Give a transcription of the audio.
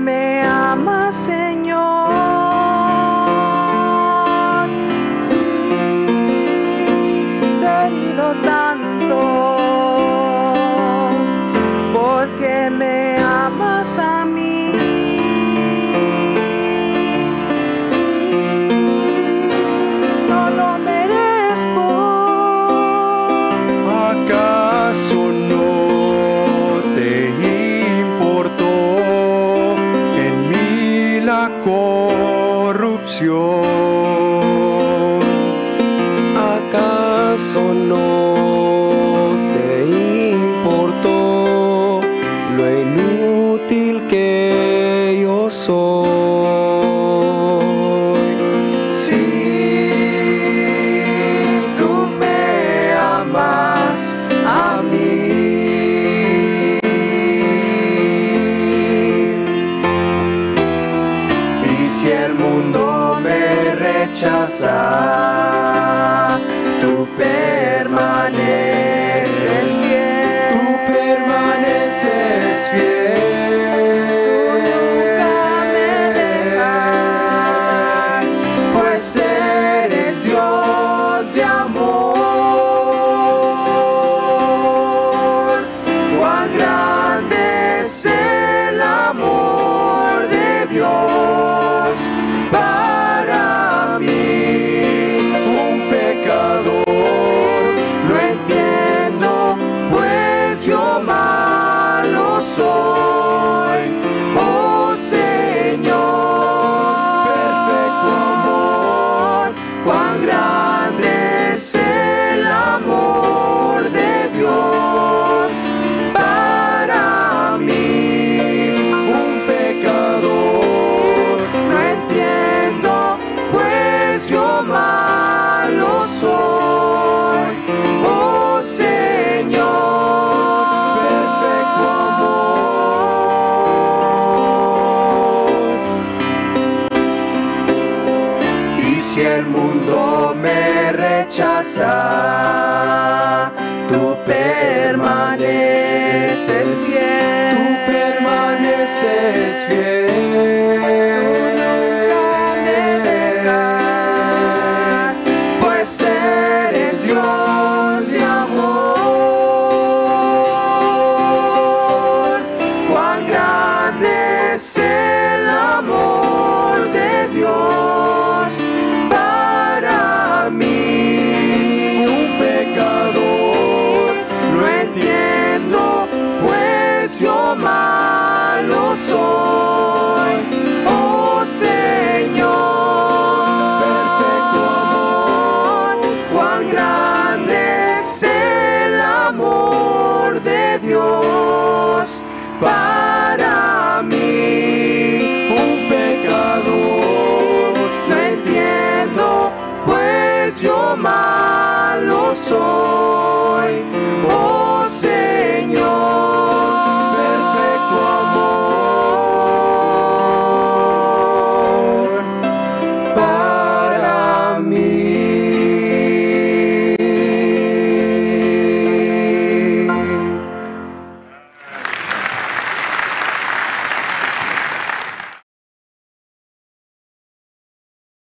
me amas, Señor. Sí, te he querido tanto, porque me amas a mí. Sí, no lo merezco. ¿Acaso no te importó en mí la corrupción? ¿Acaso no te importó lo inútil que yo soy? Si tú me amas a mí, y si el mundo me rechaza, tú permaneces fiel. Tú permaneces fiel. Nunca me dejas, Pues eres Dios de amor. Cuán grande es el amor de Dios para mí, un pecador. Lo entiendo, pues yo malo soy. Oh Señor, perfecto amor, cuán grande es el amor de Dios para mí, un pecador. No entiendo, pues yo malo soy. Oh Señor, perfecto amor. Y si el mundo me rechaza, tú permaneces fiel. Tú permaneces fiel.